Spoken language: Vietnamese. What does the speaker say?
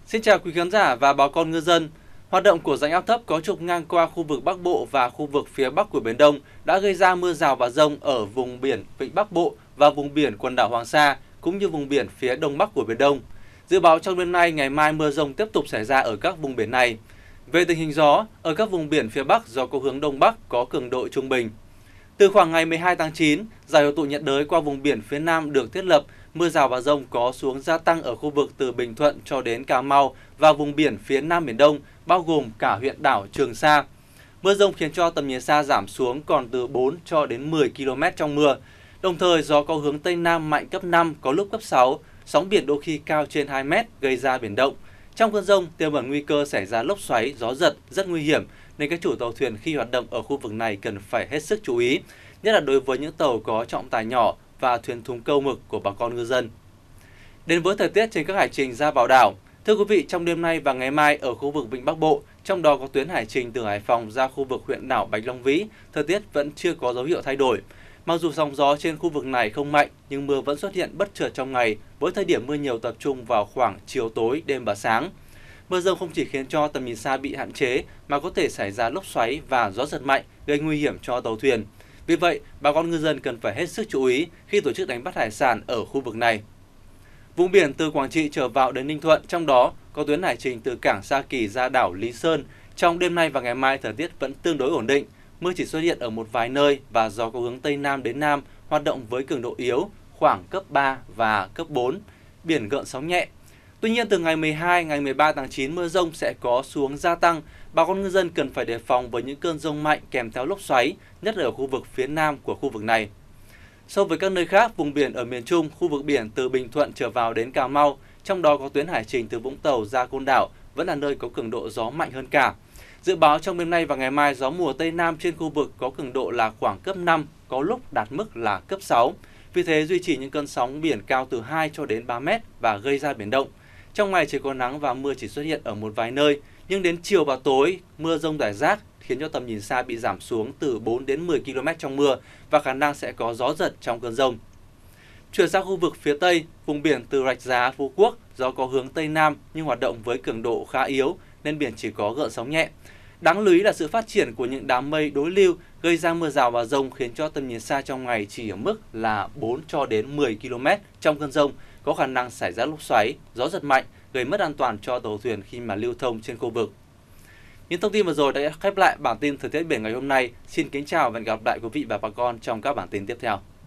Xin chào quý khán giả và bà con ngư dân. Hoạt động của rãnh áp thấp có trục ngang qua khu vực Bắc Bộ và khu vực phía Bắc của Biển Đông đã gây ra mưa rào và dông ở vùng biển Vịnh Bắc Bộ và vùng biển quần đảo Hoàng Sa, cũng như vùng biển phía Đông Bắc của Biển Đông. Dự báo trong đêm nay, ngày mai mưa dông tiếp tục xảy ra ở các vùng biển này. Về tình hình gió, ở các vùng biển phía Bắc, gió có hướng Đông Bắc có cường độ trung bình. Từ khoảng ngày 12 tháng 9, giải hội tụ nhiệt đới qua vùng biển phía Nam được thiết lập, mưa rào và dông có xuống gia tăng ở khu vực từ Bình Thuận cho đến Cà Mau và vùng biển phía Nam Biển Đông, bao gồm cả huyện đảo Trường Sa. Mưa dông khiến cho tầm nhìn xa giảm xuống còn từ 4 cho đến 10 km trong mưa. Đồng thời, gió có hướng Tây Nam mạnh cấp 5, có lúc cấp 6, sóng biển đôi khi cao trên 2 mét, gây ra biển động. Trong cơn dông, tiềm ẩn nguy cơ xảy ra lốc xoáy, gió giật rất nguy hiểm, nên các chủ tàu thuyền khi hoạt động ở khu vực này cần phải hết sức chú ý, nhất là đối với những tàu có trọng tải nhỏ và thuyền thúng câu mực của bà con ngư dân. Đến với thời tiết trên các hải trình ra vào đảo, thưa quý vị, trong đêm nay và ngày mai ở khu vực Vịnh Bắc Bộ, trong đó có tuyến hải trình từ Hải Phòng ra khu vực huyện đảo Bạch Long Vĩ, thời tiết vẫn chưa có dấu hiệu thay đổi. Mặc dù sóng gió trên khu vực này không mạnh, nhưng mưa vẫn xuất hiện bất chợt trong ngày, với thời điểm mưa nhiều tập trung vào khoảng chiều tối, đêm và sáng. Mưa dông không chỉ khiến cho tầm nhìn xa bị hạn chế, mà có thể xảy ra lốc xoáy và gió giật mạnh, gây nguy hiểm cho tàu thuyền. Vì vậy, bà con ngư dân cần phải hết sức chú ý khi tổ chức đánh bắt hải sản ở khu vực này. Vùng biển từ Quảng Trị trở vào đến Ninh Thuận, trong đó có tuyến hải trình từ cảng Sa Kỳ ra đảo Lý Sơn. Trong đêm nay và ngày mai, thời tiết vẫn tương đối ổn định. Mưa chỉ xuất hiện ở một vài nơi và gió có hướng Tây Nam đến Nam, hoạt động với cường độ yếu, khoảng cấp 3 và cấp 4. Biển gợn sóng nhẹ. Tuy nhiên, từ ngày 12, ngày 13 tháng 9, mưa dông sẽ có xuống gia tăng. Bà con ngư dân cần phải đề phòng với những cơn dông mạnh kèm theo lốc xoáy, nhất là ở khu vực phía Nam của khu vực này. So với các nơi khác, vùng biển ở miền Trung, khu vực biển từ Bình Thuận trở vào đến Cà Mau, trong đó có tuyến hải trình từ Vũng Tàu ra Côn Đảo, vẫn là nơi có cường độ gió mạnh hơn cả. Dự báo trong đêm nay và ngày mai, gió mùa Tây Nam trên khu vực có cường độ là khoảng cấp 5, có lúc đạt mức là cấp 6. Vì thế, duy trì những cơn sóng biển cao từ 2 cho đến 3 mét và gây ra biển động. Trong ngày trời có nắng và mưa chỉ xuất hiện ở một vài nơi, nhưng đến chiều và tối, mưa dông rải rác khiến cho tầm nhìn xa bị giảm xuống từ 4 đến 10 km trong mưa và khả năng sẽ có gió giật trong cơn dông. Chuyển sang khu vực phía Tây, vùng biển từ Rạch Giá, Phú Quốc, gió có hướng Tây Nam nhưng hoạt động với cường độ khá yếu nên biển chỉ có gợn sóng nhẹ. Đáng lưu ý là sự phát triển của những đám mây đối lưu gây ra mưa rào và dông khiến cho tầm nhìn xa trong ngày chỉ ở mức là 4 cho đến 10 km trong cơn dông, có khả năng xảy ra lốc xoáy, gió giật mạnh, gây mất an toàn cho tàu thuyền khi mà lưu thông trên khu vực. Những thông tin vừa rồi đã khép lại bản tin thời tiết biển ngày hôm nay. Xin kính chào và hẹn gặp lại quý vị và bà con trong các bản tin tiếp theo.